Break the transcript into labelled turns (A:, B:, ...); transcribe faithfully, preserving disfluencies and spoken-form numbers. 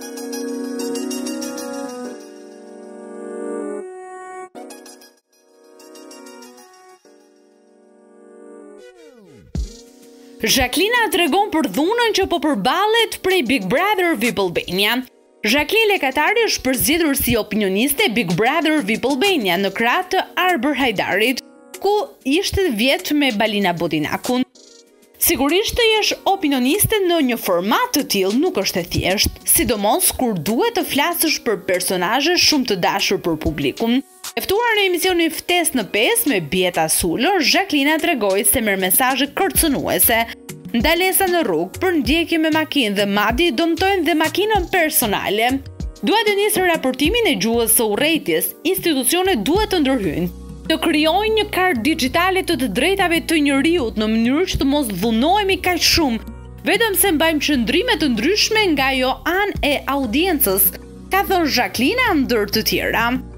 A: Jacqueline tregon për dhunën që po përballet prej Big Brother V I P Albania. Jacqueline Lekatari është përzgjedhur si opinioniste Big Brother V I P Albania në krah të Arber Hajdarit, ku ishte vjet me Balina Bodinakun. Sigurisht të jesh opinioniste në një format të tillë nuk është e thjeshtë, sidomos kur duhet të flasësh për personazhe shumë të dashur për publikun. E ftuar në emisionin Ftesë në pesë me Bjeta Sulor, Jacqueline tregoi se merr mesazhe kërcënuese, ndalesa në rrugë, për ndjekje me makinë dhe madje dëmtojnë dhe makinën personale. Duhet të nisë raportimin e gjuhës së urrëties, institucionet duhet të ndërhyjnë, të krijojnë një kartë digjitale të të drejtave të njerëzit në mënyrë që të mos dhunohemi kaq shumë, vetëm se mbajmë qëndrime të ndryshme nga ajo anë e audiencës, ka thënë Jacqueline ndër të tjera.